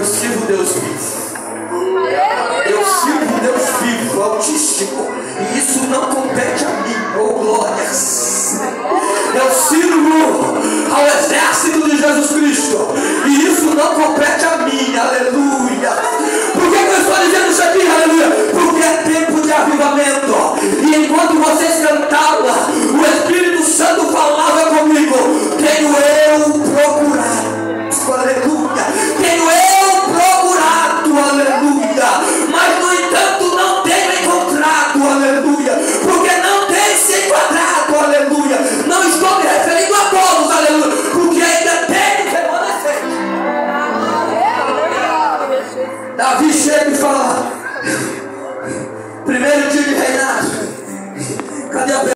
Eu sirvo Deus vivo. Eu sirvo Deus vivo, altíssimo. E isso não compete a mim. Oh, glórias. Eu sirvo ao exército de Jesus Cristo. E isso não compete a mim. Aleluia. Por que eu estou dizendo isso aqui? Aleluia. Porque é tempo de avivamento. E enquanto vocês cantavam, o Espírito Santo falava comigo. Tenho eu procurado. Aleluia. Tenho eu procurado. Aleluia. Mas no entanto não tenho encontrado. Aleluia. Porque não tem se enquadrado. Aleluia. Não estou me referindo a todos. Aleluia. Porque ainda tem remanescente. Davi chega e fala: primeiro dia de reinado, cadê a